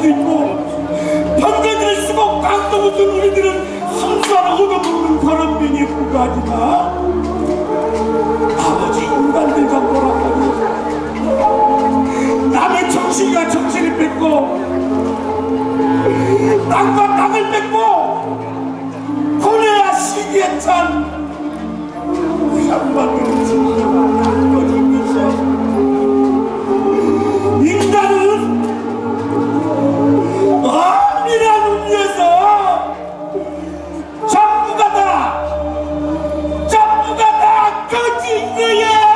수 있고 편견을 쓰고 깡통 웃은 우리들은 순수한 얻어먹는 그런 면이 불과하지만 아버지 인간들과 뭐라고 남의 정신과 정신을 뺏고 땅과 땅을 뺏고 고뇌와 시기에 찬 한반도를 지키고 거짓 것이야. 인간은 엄밀한 의미에서 전부가 다 거짓이야.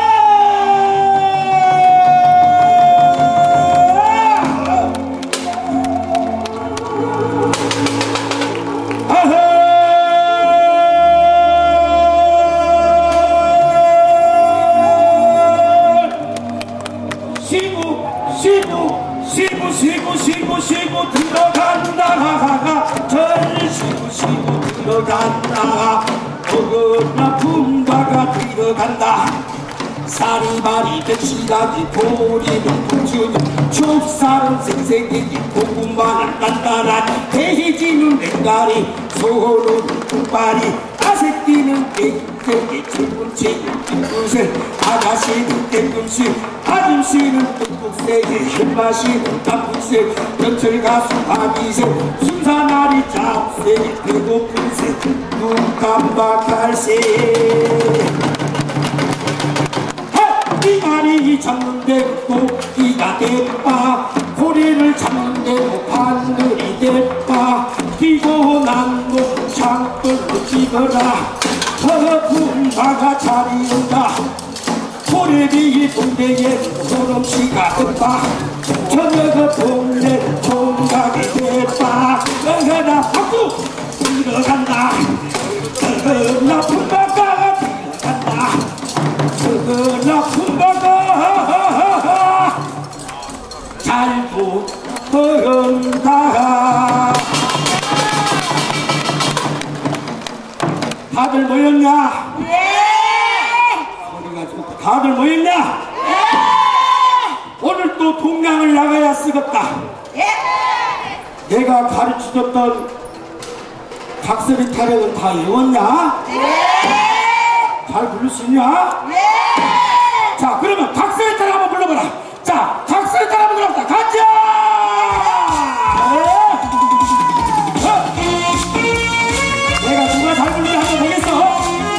쉬고 들어간다. 절 쉬고 들어간다. 어긋나 품바가 들어간다. 사리바리 백시라지 보리는 부추는 춥살은 생생해지 고구마는 단단한 돼지는 맹가리 소는 국발이 아새끼는 깨끗이 출근치 뒷끝에 아가씨는 깨끗이 아줌씨는 뚝뚝새기 햇마시는 땀뚝새 연철 가수 아기새 순사나리 잡새기 배고픈새 눈 깜박할새 이마리 잡는데 토끼가 대빠 고래를 잡는데 바늘이 대빠 뛰고 난 놈 창벌로 찍어라 품바가 자리온다 고래비 동대에 소름치가 떴다 저녁 동네 총각이 대빠 응애나 박수 들어간다 나 품바가 들어간다 나 품바가 잘 보건다. 다들 모였냐? 예! 소리가 좋고 다들 모였냐? 예! 오늘 또 동량을 나가야 쓰겠다. 예! 내가 가르쳐줬던 각설이 타령은 다 외웠냐? 예! 잘 부를 수 있냐? 예! 자, 그러면 각설이 타령 한번 불러봐라. 자, 각설이 타령 한번 불러보자. 가자! 내가 누가 잘 부르는지 한번 보겠어.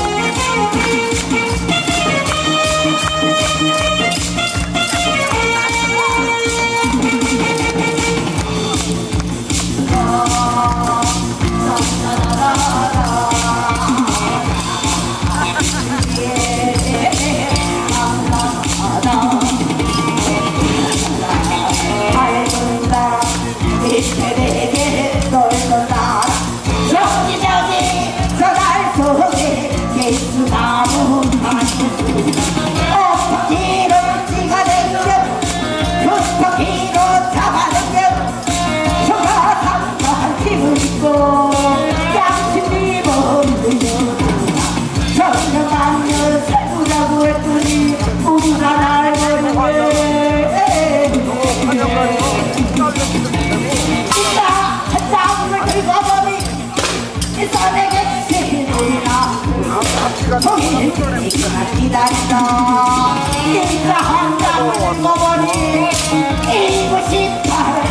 기다린다 인사 한 장을 먹어버리 이고 싶다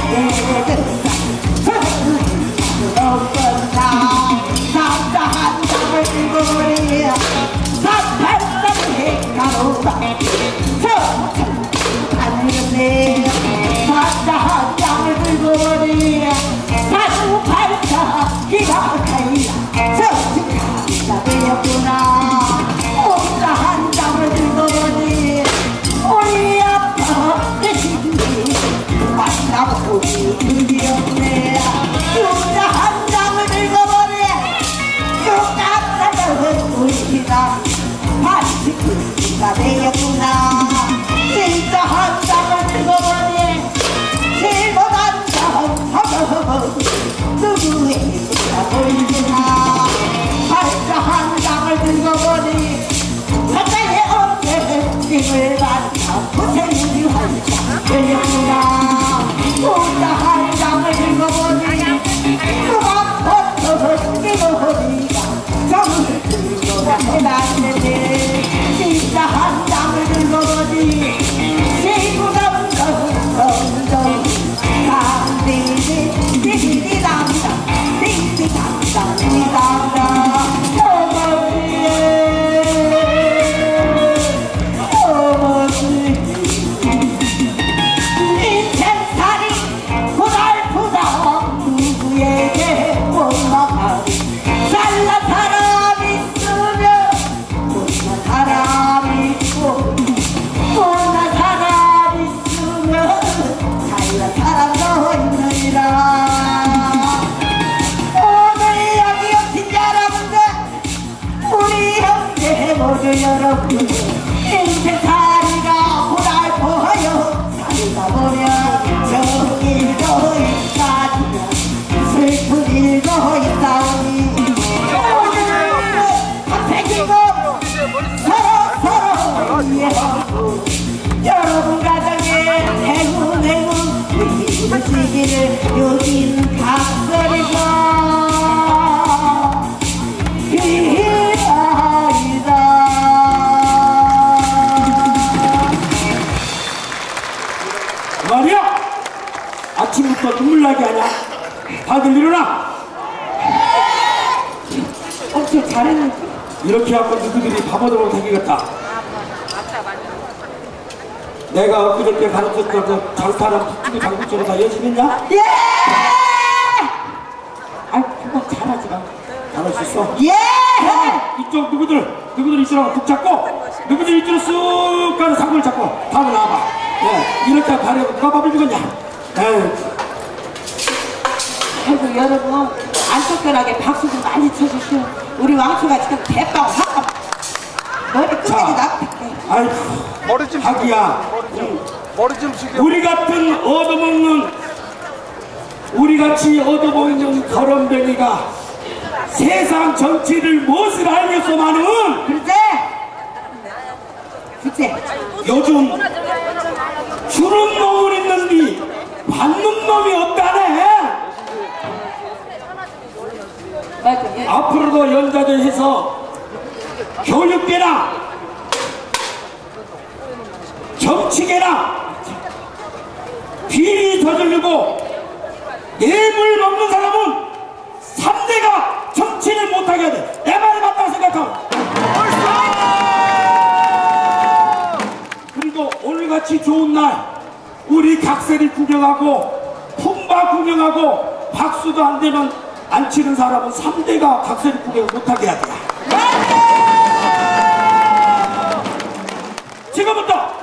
남자 한 장을 들고버리 사팔상 해가로다 안녕네 남자 한 장을 들고버리 사팔상 기가가이야 저축하기가 되었구나 혼자 한 장을 들고보니 우리 아빠 대신이 만나고 드디었네 혼자 한 장을 들고보니 육각사는 우리가 반식구가 되었구나 진짜 한 장을 들고보니 실버한 장 누구에게나 보이구나 팔자 한 장을 들고보니 사자의 어깨에 힘을 받아 고생이 활짝 되었구나 혼자 한 장을 시기를 여긴 각설이가 비하이다. 말이야! 아침부터 눈물 나게 하냐? 다들 일어나! 저 잘했는데. 이렇게 하고 누구들이 바보들로 생기겠다. 내가 엊그저께 가르쳤던 그 장타랑 북치기 장구처럼 다 열심히 했냐? 예! 아, 그거 잘하지마. 잘할 수 있어? 예! 이쪽 누구들 이쪽으로 북 잡고 누구들 이쪽으로 쑥 가는 상구를 잡고 다음에 나와봐. 예, 이렇게 가려고 누가 밥을 주겠냐? 에이. 아이고, 여러분 안쫓겨나게 박수 좀 많이 쳐주시오. 우리 왕초가 지금 대빵 확 머리 끝까지 나쁘게. 아이고, 머리 좀 자기야. 머리 좀 숙여. 우리같이 얻어먹는 거렁뱅이가 세상 정치를 무엇을 알겠소마는. 글쎄 요즘 주는 놈은 있는데 받는 놈이 없다네. 맞아. 예. 앞으로도 연자대해서 교육계나 정치계나 비리 저지르고 뇌물 먹는 사람은 3대가 정치를 못하게 해야 돼. 내 말이 맞다고 생각하고. 그리고 오늘같이 좋은 날 우리 각설이 구경하고 품바 구경하고 박수도 안 되면 안 치는 사람은 3대가 각설이 구경을 못하게 해야 돼. 지금부터